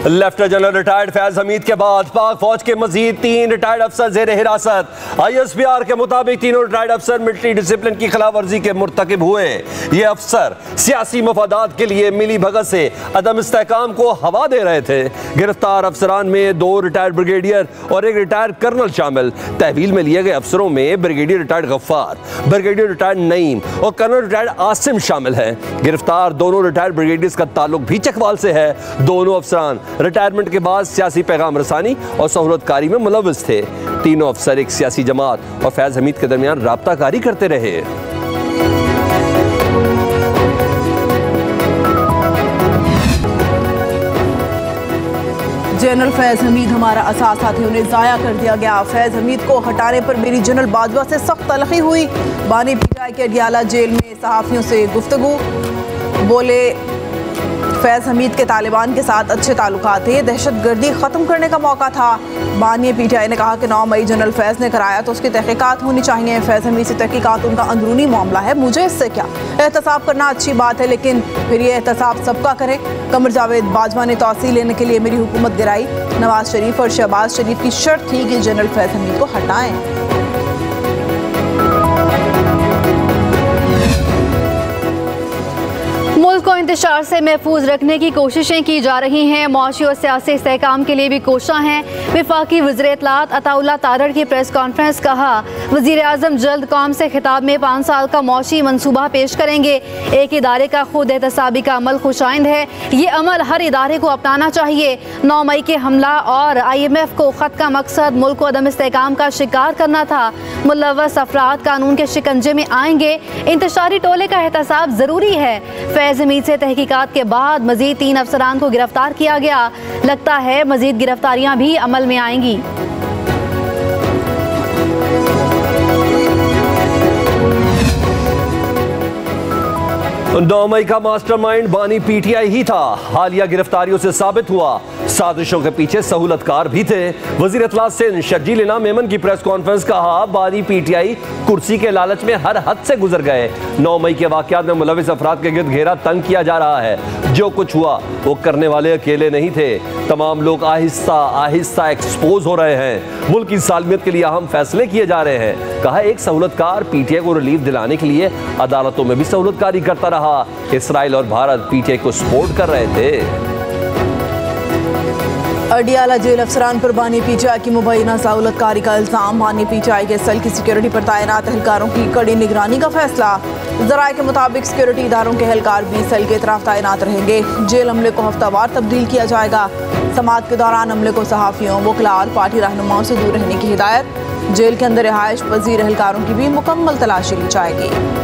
Lieutenant general retired Faiz Hameed के बाद पाक फौज के मजीद 3 रिटायर्ड अफसर जेर हिरासत। ISPR के मुताबिक तीनों रिटायर्ड अफसर मिलिट्री डिसिप्लिन की खिलाफ वर्जी के मुर्तकिब हुए। ये अफसर सियासी मफादात के लिए मिली भगत से अदम इस्तेहकाम को हवा दे रहे थे। गिरफ्तार अफसरान में 2 रिटायर्ड ब्रिगेडियर और 1 रिटायर्ड कर्नल शामिल। तहवील में लिए गए अफसरों में brigadier retired Ghaffar, brigadier retired Naeem और कर्नल रिटायर्ड आसिम शामिल हैं। गिरफ्तार दोनों रिटायर्ड ब्रिगेडियर्स का ताल्लुक भी चकवाल से है। दोनों अफसरान रिटायरमेंट के बाद सियासी पैगाम रसानी और सहूलतकारी में मुलव्वस थे। तीनों अफसर एक सियासी जमात और फैज हमीद के दरमियान राब्ताकारी करते रहे। जनरल फैज हमीद हमारा असासा थे, उन्हें ज़ाया कर दिया गया। फैज हमीद को हटाने पर मेरी जनरल बाजवा से सख्त तलखी हुई। बानी पीटीआई के अडियाला जेल में सहाफ़ियों से गुफ्तगू। बोले फैज हमीद के तालिबान के साथ अच्छे ताल्लुकात थे, दहशत गर्दी ख़त्म करने का मौका था। बानी पीटीआई ने कहा कि 9 मई जनरल फैज ने कराया तो उसकी तहकीकात होनी चाहिए। फैज हमीद से तहकीकात उनका अंदरूनी मामला है, मुझे इससे क्या। एहतसाब करना अच्छी बात है, लेकिन फिर ये एहतसाब सबका करें। कमर जावेद बाजवा ने तौसील लेने के लिए मेरी हुकूमत गिराई। नवाज शरीफ और शहबाज शरीफ की शर्त थी कि जनरल फैज हमीद को हटाएं। मुल्क को इंतशार से महफूज रखने की कोशिशें की जा रही हैं। मुआशी और सियासी इस्तेहकाम के लिए भी कोशिशां हैं। वफाकी वज़ीर इत्तलात अताउल्लाह तारड़ की प्रेस कॉन्फ्रेंस। कहा वज़ीर आज़म जल्द कौम से खिताब में 5 साल का मुआशी मनसूबा पेश करेंगे। एक इदारे का खुद एहतसाबी का अमल खुशाइंद है, ये अमल हर इदारे को अपनाना चाहिए। 9 मई के हमला और IMF को ख़त का मकसद मुल्क को अदम इस्तेहकाम का शिकार करना था। मुलव्वस अफराद कानून के शिकंजे में आएंगे। इंतशारी टोले का एहतसाब ज़रूरी है। फैज हमीद से तहकीकात के बाद मजीद 3 अफसरान को गिरफ्तार किया गया। लगता है मजीद गिरफ्तारियां भी अमल में आएंगी। 9 मई का मास्टरमाइंड बानी पीटीआई ही था। हालिया गिरफ्तारियों से साबित हुआ साजिशों के पीछे सहूलतकार भी थे। वजीर इत्तलात सिंध शर्जील इनाम मेमन की प्रेस कॉन्फ्रेंस। कहा बानी पीटीआई कुर्सी के लालच में हर हद से गुजर गए। 9 मई के वाकयात में मुलविस अफराद के गिर्द घेरा तंग किया जा रहा है। जो कुछ हुआ वो करने वाले अकेले नहीं थे। तमाम लोग आहिस्ता आहिस्ता एक्सपोज हो रहे हैं। मुल्क की सालमियत के लिए अहम फैसले किए जा रहे हैं। कहा एक सहूलतकार पीटीआई को रिलीफ दिलाने के लिए अदालतों में भी सहूलतकारी करता रहा। इसराइल और भारत पीटीआई को सपोर्ट कर रहे थे। अडियाला जेल अफसरान पर बानी पीटीआई की मुबैना सहूलतकारी का इल्जाम। बानी पीटीआई के सेल की सिक्योरिटी पर तैनात एहलकारों की कड़ी निगरानी का फैसला। ज़राए के मुताबिक सिक्योरिटी इदारों के एहलकार भी सेल के तरफ तैनात रहेंगे। जेल अमले को हफ्तावार तब्दील किया जाएगा। समाअत के दौरान अमले को सहाफ़ियों, वकला और पार्टी रहनुमाओं से दूर रहने की हिदायत। जेल के अंदर रिहाइश पजीर एहलकारों की भी मुकम्मल तलाशी ली जाएगी।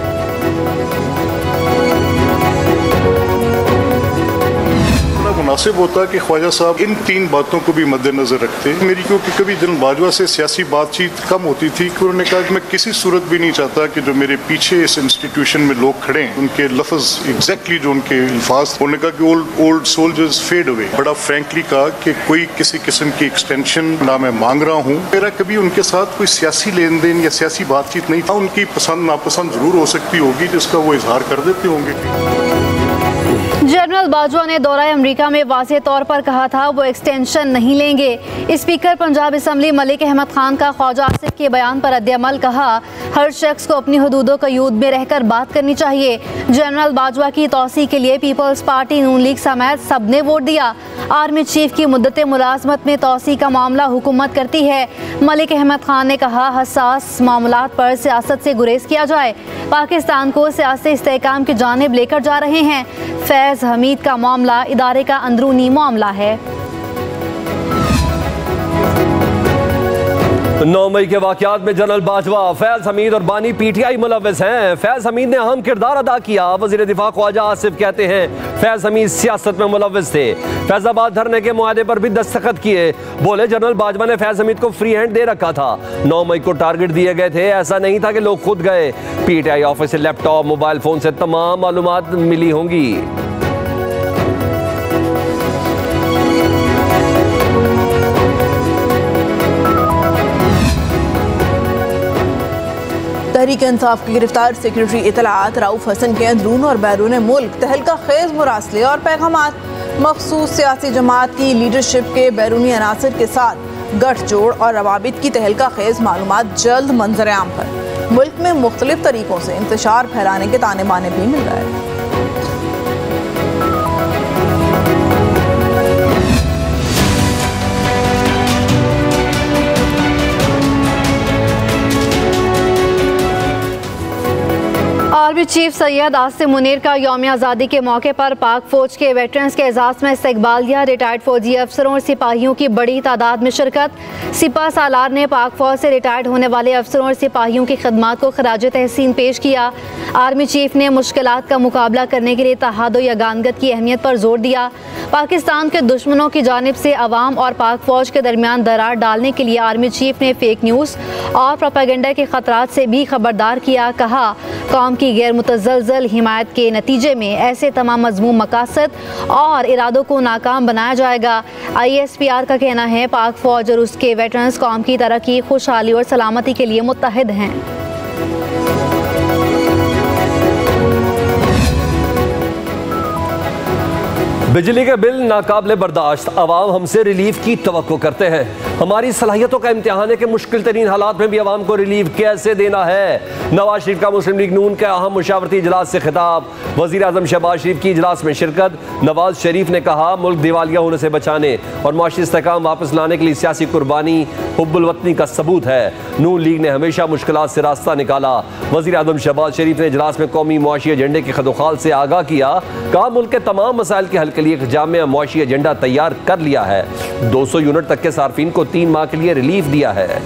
मुनासिब होता कि ख्वाजा साहब इन 3 बातों को भी मद्देनजर रखते। मेरी क्योंकि कभी जनरल बाजवा से सियासी बातचीत कम होती थी कि उन्होंने कहा कि मैं किसी सूरत भी नहीं चाहता कि जो मेरे पीछे इस इंस्टीट्यूशन में लोग खड़े हैं उनके लफ्ज एग्जैक्टली जो उनके अल्फाज, उन्होंने कहा कि ओल्ड सोल्जर्स फेड अवे। बड़ा फ्रैंकली कहा कि कोई किसी किस्म की एक्सटेंशन ना मैं मांग रहा हूँ। मेरा कभी उनके साथ कोई सियासी लेन देन या सियासी बातचीत नहीं था। उनकी पसंद नापसंद जरूर हो सकती होगी जिसका वो इजहार कर देते होंगे। जनरल बाजवा ने दौरा अमरीका में वाज़ेह तौर पर कहा था वो एक्सटेंशन नहीं लेंगे। स्पीकर पंजाब असम्बली मलिक अहमद खान का ख्वाजा आसिफ के बयान पर रद्द-ए-अमल। कहा हर शख्स को अपनी हदूदों क़यूद में रहकर बात करनी चाहिए। जनरल बाजवा की तौसी के लिए पीपल्स पार्टी, नून लीग समेत सब ने वोट दिया। आर्मी चीफ की मुद्दत मुलाजमत में तौसी का मामला हुकूमत करती है। मलिक अहमद खान ने कहा हसास मामलात पर सियासत से गुरेज किया जाए। पाकिस्तान को सियासी इस्तेहकाम की जानिब लेकर जा रहे हैं। फैज हमीद का मामला इदारे का अंदरूनी मामला है। 9 मई के वाकयात में जनरल बाजवा, फैज हमीद और बानी पीटीआई मुलव्वस हैं। फैज हमीद ने अहम किरदार अदा किया। वजीर दिफा ख्वाजा आसिफ कहते हैं फैज हमीद सियासत में मुलव्वस थे। फैजाबाद धरने के मुआहदे पर भी दस्तखत किए। बोले जनरल बाजवा ने फैज हमीद को फ्री हैंड दे रखा था। 9 मई को टारगेट दिए गए थे, ऐसा नहीं था कि लोग खुद गए। पीटीआई ऑफिस से लैपटॉप, मोबाइल फोन से तमाम मालूमात मिली होंगी। तहरीक इंसाफ की गिरफ्तार सेक्रेटरी इत्तलात रऊफ हसन के अंदरून और बैरून मुल्क तहलका खेज मुरासले और पैगामात। मखसूस सियासी जमात की लीडरशिप के बैरूनी अनासर के साथ गठजोड़ और रवाबित की तहलका खेज मालूमात जल्द मंजर आम पर। मुल्क में मुख्तलिफ तरीकों से इंतशार फैलाने के ताने बाने भी मिल रहे हैं। आर्मी चीफ सैयद आसिम मुनीर का यौम आज़ादी के मौके पर पाक फौज के वेटरन्स के एजाज़ में इस्तकबाल दिया। रिटायर्ड फौजी अफसरों और सिपाहियों की बड़ी तादाद में शिरकत। सिपा सालार ने पाक फौज से रिटायर्ड होने वाले अफसरों और सिपाहियों की खदमात को खराज तहसीन पेश किया। आर्मी चीफ ने मुश्किलात का मुकाबला करने के लिए इत्तेहाद व यगानगत की अहमियत पर जोर दिया। पाकिस्तान के दुश्मनों की जानिब से अवाम और पाक फौज के दरमियान दरार डालने के लिए आर्मी चीफ ने फेक न्यूज़ और प्रोपेगेंडा के खतरात से भी खबरदार किया। कहा, कौम की गैर मुतज़लज़ल हिमायत के नतीजे में ऐसे तमाम मज़मूम मकासद और इरादों को नाकाम बनाया जाएगा। ISPR का कहना है, पाक फौज और उसके वेटरन्स कौम की तरक्की, खुशहाली और सलामती के लिए मुत्तहिद हैं। बिजली के बिल नाकाबिले बर्दाश्त, अवाम हमसे रिलीफ की तवक्को करते हैं। हमारी सलाहियतों का इम्तिहान है कि मुश्किल तरीन हालात में भी अवाम को रिलीफ कैसे देना है। नवाज शरीफ का मुस्लिम लीग नून के अहम मुशावरती इजलास से खिताब। वज़ीर आज़म शहबाज शरीफ की इजलास में शिरकत। नवाज शरीफ ने कहा, मुल्क दिवालिया होने से बचाने और मुआशी इस्तेहकाम वापस लाने के लिए सियासी कुर्बानी हुब्बुल वतनी का सबूत है। नून लीग ने हमेशा मुश्किलात से रास्ता निकाला। वज़ीर आज़म शहबाज शरीफ ने इजलास में कौमी मुआशी एजेंडे के खदोखाल से आगाह किया। कहा, मुल्क के तमाम मसाइल के हल के लिए एक जामिया मुआशी एजेंडा तैयार कर लिया है। 200 यूनिट तक के सार्फिन को 3 माह के लिए रिलीफ दिया है।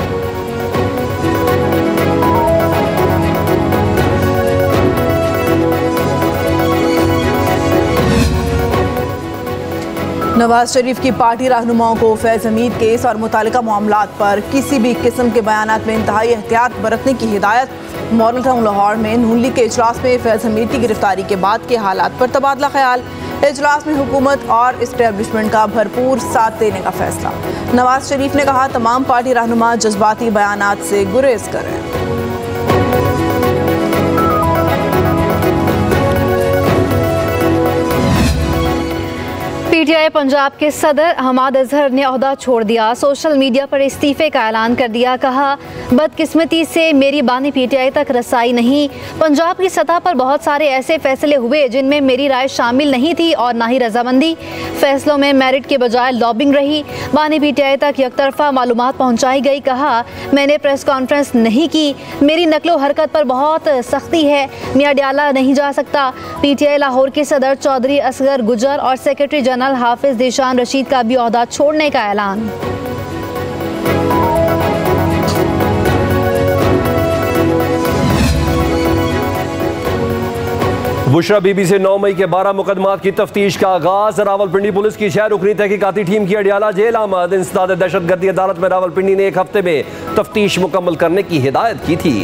नवाज शरीफ की पार्टी रहनुमाओं को फैज़ हमीद केस और मुतालिका मामलात पर किसी भी किस्म के बयानात में इंतहाई एहतियात बरतने की हिदायत। मॉडल टाउन लाहौर में नून लीग के इजलास में फैज़ हमीद की गिरफ्तारी के बाद के हालात पर तबादला ख्याल। इजलास में हुकूमत और इस्टेब्लिशमेंट का भरपूर साथ देने का फैसला। नवाज शरीफ ने कहा, तमाम पार्टी रहनुमा जज्बाती बयानात से गुरेज करें। PTI पंजाब के सदर हमाद अजहर ने ओहदा छोड़ दिया। सोशल मीडिया पर इस्तीफे का ऐलान कर दिया। कहा, बदकिस्मती से मेरी बानी PTI तक रसाई नहीं। पंजाब की सतह पर बहुत सारे ऐसे फैसले हुए जिनमें मेरी राय शामिल नहीं थी और ना ही रजामंदी। फैसलों में मेरिट के बजाय लॉबिंग रही। बानी PTI तक यकतरफा मालूमात पहुँचाई गई। कहा, मैंने प्रेस कॉन्फ्रेंस नहीं की। मेरी नकलो हरकत पर बहुत सख्ती है। मियां डाला नहीं जा सकता। PTI लाहौर के सदर चौधरी असगर गुजर और सेक्रेटरी जनरल हाफिज दिशान रशीद का भी ओहदा छोड़ने का ऐलान। बुशरा बीबी से 9 मई के 12 मुकदमात की तफ्तीश का आगाज। रावलपिंडी पुलिस की 6 रुकनी तहकीकाती टीम की अडियाला जेल आमद। इंसदाद दहशतगर्दी अदालत में रावलपिंडी ने 1 हफ्ते में तफ्तीश मुकम्मल करने की हिदायत की थी।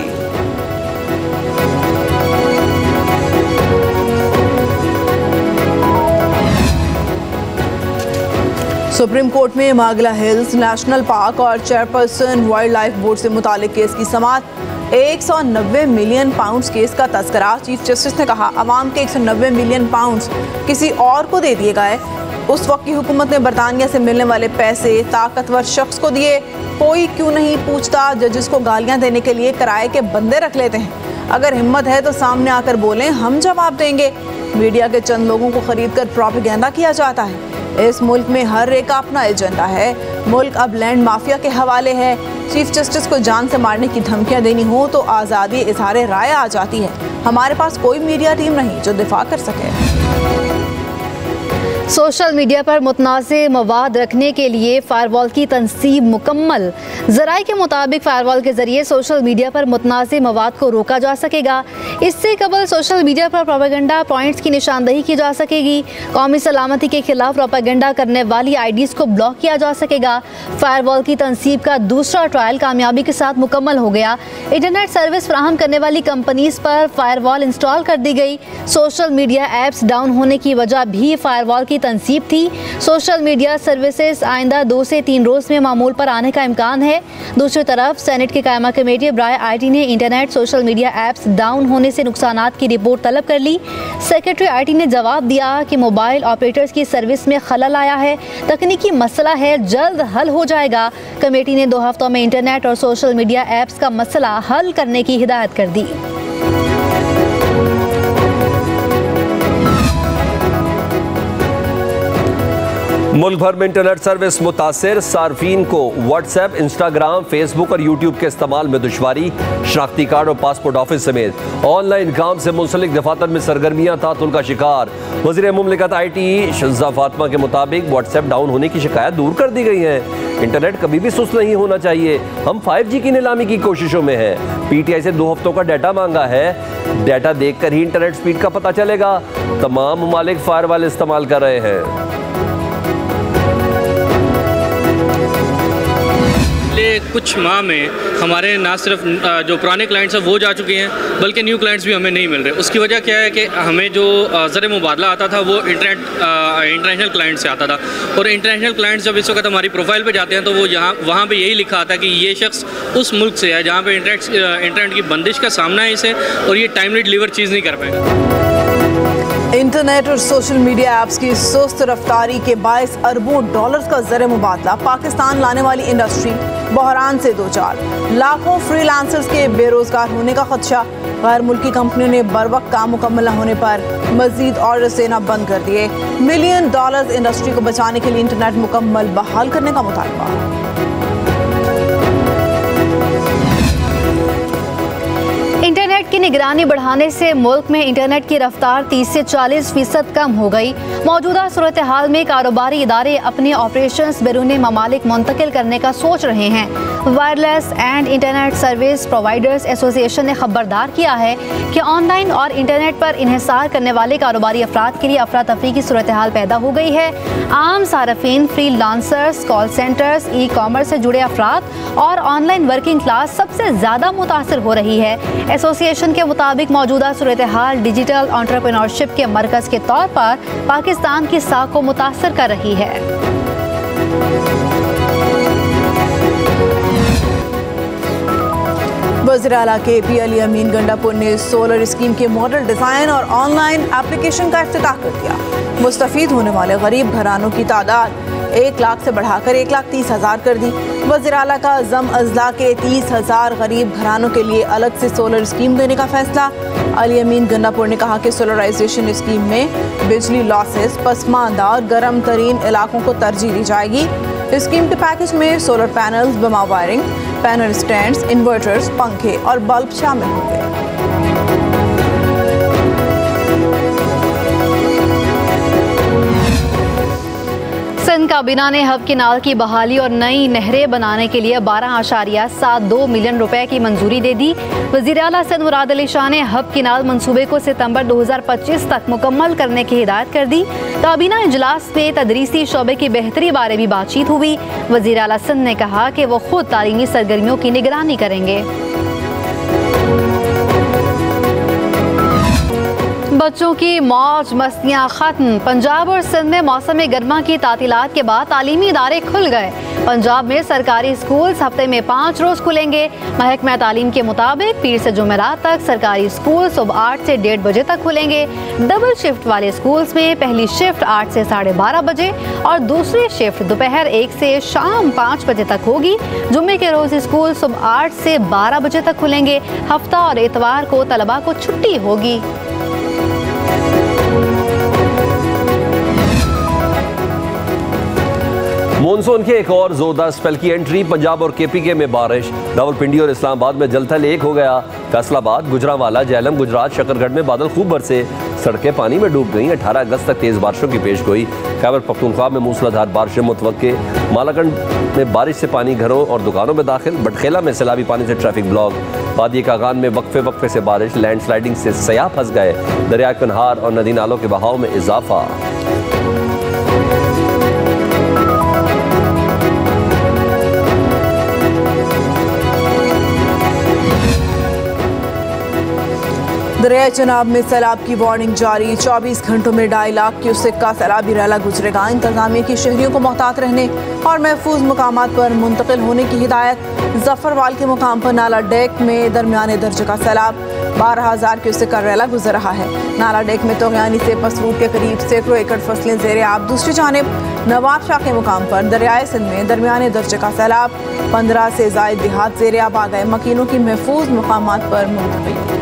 सुप्रीम कोर्ट में मागला हिल्स नेशनल पार्क और चेयरपर्सन वाइल्ड लाइफ बोर्ड से मुतालिक केस की समाअत। 190 मिलियन पाउंड्स केस का तस्करा। चीफ जस्टिस ने कहा, अवाम के 190 मिलियन पाउंड्स किसी और को दे दिए गए। उस वक्त की हुकूमत ने बरतानिया से मिलने वाले पैसे ताकतवर शख्स को दिए। कोई क्यों नहीं पूछता? जजेस को गालियां देने के लिए किराए के बंदे रख लेते हैं। अगर हिम्मत है तो सामने आकर बोलें, हम जवाब देंगे। मीडिया के चंद लोगों को खरीद कर प्रोपेगेंडा किया जाता है। इस मुल्क में हर एक का अपना एजेंडा है। मुल्क अब लैंड माफिया के हवाले है। चीफ जस्टिस को जान से मारने की धमकियां देनी हो तो आज़ादी इज़हार राय आ जाती है। हमारे पास कोई मीडिया टीम नहीं जो दिफा कर सके। सोशल मीडिया पर मुतनाज़े मवाद रखने के लिए फायरवॉल की तनसीब मुकम्मल। ज़राए के मुताबिक फायरवॉल के जरिए सोशल मीडिया पर मुतनाज़े मवाद को रोका जा सकेगा। इससे कबल सोशल मीडिया पर प्रोपेगेंडा पॉइंट्स की निशानदही की जा सकेगी। कौमी सलामती के खिलाफ प्रोपेगेंडा करने वाली IDs को ब्लॉक किया जा सकेगा। फायरवॉल की तनसीब का दूसरा ट्रायल कामयाबी के साथ मुकम्मल हो गया। इंटरनेट सर्विस फराहम करने वाली कंपनीज पर फायरवॉल इंस्टॉल कर दी गई। सोशल मीडिया ऐप्स डाउन होने की वजह भी फायरवॉल की तनसीब थी। सोशल मीडिया सर्विसेज आइंदा 2 से 3 रोज़ में मामूल पर आने का इम्कान है। दूसरी तरफ सेनेट की कायमा कमेटी बराए IT ने internet social media apps down होने से नुकसानात की रिपोर्ट तलब कर ली। सेक्रेटरी IT ने जवाब दिया कि मोबाइल ऑपरेटर्स की सर्विस में खलल आया है, तकनीकी मसला है, जल्द हल हो जाएगा। कमेटी ने 2 हफ्तों में इंटरनेट और सोशल मीडिया ऐप्स का मसला हल करने की हिदायत कर दी। मुल्क भर में इंटरनेट सर्विस मुतासिर, सार्फिन को व्हाट्सएप, इंस्टाग्राम, फेसबुक और यूट्यूब के इस्तेमाल में दुश्वारी। शनाख्ती कार्ड और पासपोर्ट ऑफिस समेत ऑनलाइन काम से मुंसलिक दफातर में सरगर्मियां तातुल का शिकार। वज़ीर मुमलिकत IT शहज़ा फातिमा के मुताबिक व्हाट्सएप डाउन होने की शिकायत दूर कर दी गई है। इंटरनेट कभी भी सुस्त नहीं होना चाहिए। हम 5G की नीलामी की कोशिशों में हैं। PTI से 2 हफ्तों का डाटा मांगा है। डाटा देखकर ही इंटरनेट स्पीड का पता चलेगा। तमाम ममालिक फायरवॉल इस्तेमाल कर रहे हैं। कुछ माह में हमारे ना सिर्फ जो पुराने क्लाइंट्स हैं वो जा चुके हैं, बल्कि न्यू क्लाइंट्स भी हमें नहीं मिल रहे। उसकी वजह क्या है कि हमें जो ज़र मुबादला आता था वो इंटरनेशनल क्लाइंट से आता था, और इंटरनेशनल क्लाइंट्स जब इस वक्त हमारी प्रोफाइल पे जाते हैं तो वो वहाँ पे यही लिखा आता है कि ये शख्स उस मुल्क से है जहाँ पे इंटरनेट की बंदिश का सामना है इसे, और ये टाइमली डिलीवर चीज़ नहीं कर पाएगा। इंटरनेट और सोशल मीडिया ऐप्स की सुस्त रफ्तारी के बायस अरबों डॉलर्स का ज़र मुबादला पाकिस्तान लाने वाली इंडस्ट्री बहरान से दो चार। लाखों फ्रीलांसर्स के बेरोजगार होने का खदशा। गैर मुल्की कंपनियों ने बरवक्त काम मुकम्मल न होने पर मजीद ऑर्डर्स देना बंद कर दिए। $1 मिलियन इंडस्ट्री को बचाने के लिए इंटरनेट मुकम्मल बहाल करने का मुतालबा। इंटरनेट की निगरानी बढ़ाने से मुल्क में इंटरनेट की रफ्तार 30 से 40% कम हो गई। मौजूदा सूरत हाल में कारोबारी इदारे अपने ऑपरेशंस बैरून ममालिक मुंतकिल करने का सोच रहे हैं। Wireless and internet service providers association ने खबरदार किया है कि ऑनलाइन और इंटरनेट पर इन्हिसार करने वाले कारोबारी अफराद के लिए अफरा तफरी की सूरत हाल पैदा हो गई है। आम सारफीन, फ्रीलांसर्स, कॉल सेंटर्स, ई-कॉमर्स से जुड़े अफराद और ऑनलाइन वर्किंग क्लास सबसे ज़्यादा मुतासर हो रही है। एसोसिएशन के मुताबिक मौजूदा सूरत हाल डिजिटल एंटरप्रेन्योरशिप के मरकज़ के तौर पर पाकिस्तान की साख को मुतासर कर रही है। वज़ीर आला KP अली अमीन गंडापुर ने सोलर स्कीम के मॉडल डिज़ाइन और ऑनलाइन एप्लीकेशन का इफ्तिताह कर दिया। मुस्तफ़ीद होने वाले गरीब घरानों की तादाद 1 लाख से बढ़ाकर 1,30,000 कर दी। वज़ीर आला का ज़म अज़ला के 30,000 गरीब घरानों के लिए अलग से सोलर स्कीम देने का फैसला। अली अमीन गंडापुर ने कहा कि सोलराइजेशन स्कीम में बिजली लॉसेस, पसमानदा और गर्म तरीन इलाकों को तरजीह दी जाएगी। स्कीम के पैकेज में सोलर पैनल्स, बमा वायरिंग, पैनल स्टैंड्स, इन्वर्टर्स, पंखे और बल्ब शामिल होंगे। सिंध काबीना ने हब किनाल की बहाली और नई नहरें बनाने के लिए 12.72 मिलियन रुपए की मंजूरी दे दी। वज़ीर आला सिंध मुराद अली शाह ने हब किनाल मंसूबे को सितंबर 2025 तक मुकम्मल करने की हिदायत कर दी। काबीना इजलास में तदरीसी शोबे की बेहतरी बारे भी बातचीत हुई। वज़ीर आला सिंध ने कहा कि वो खुद तालीमी सरगर्मियों की निगरानी करेंगे। बच्चों की मौज मस्तियाँ खत्म। पंजाब और सिंध में मौसम गर्मा की तातीलात के बाद तालीमी इदारे खुल गए। पंजाब में सरकारी स्कूल्स हफ्ते में 5 रोज खुलेंगे। महकमा तालीम के मुताबिक पीर से जुमेरात तक सरकारी स्कूल सुबह 8 से 1:30 बजे तक खुलेंगे। डबल शिफ्ट वाले स्कूल्स में पहली शिफ्ट 8 से 12:30 बजे और दूसरी शिफ्ट दोपहर 1 से शाम 5 बजे तक होगी। जुम्मे के रोज स्कूल सुबह 8 से 12 बजे तक खुलेंगे। हफ्ता और इतवार को तलबा को छुट्टी होगी। मॉनसून के एक और जोरदार स्पेल की एंट्री। पंजाब और KPK में बारिश। रावलपिंडी और इस्लामाबाद में जलथल एक हो गया। फैसलाबाद, गुजरांवाला, झेलम, गुजरात, शकरगढ़ में बादल खूब बरसे। सड़कें पानी में डूब गईं। 18 अगस्त तक तेज बारिशों की पेशगोई। खैबर पख्तूनख्वा में मूसलाधार बारिशें मुतवक्के। मालाकंड में बारिश से पानी घरों और दुकानों में दाखिल। बटखेला में सैलाबी पानी से ट्रैफिक ब्लॉक। वादी कागान में वक्फे से बारिश। लैंडस्लाइडिंग से सयाह फंस गए। दरिया कन्हार और नदी नालों के बहाव में इजाफा। दरियाए चनाब में सैलाब की वार्निंग जारी, 24 घंटों में 2.5 लाख क्यूसेक का सैलाबी रैला गुजरेगा। इंतजामिया की शहरियों को मोहतात रहने और महफूज मकामात पर मुंतकिल होने की हिदायत। जफरवाल के मुकाम पर नाला डेक में दरमियाने दर्जे का सैलाब, 12,000 क्यूसेक का रैला गुजर रहा है। नाला डेक में तोगयानी से पसरूट के करीब सैकड़ों एकड़ फसलें ज़ेरे आब। दूसरी जानिब नवाब शाह के मुकाम पर दरियाए सिंध में दरमियाने दर्जे का सैलाब, 15 से ज़ायद देहात ज़ेरे आब आ गए। मकीनों की महफूज मकामात पर मुंतकिल।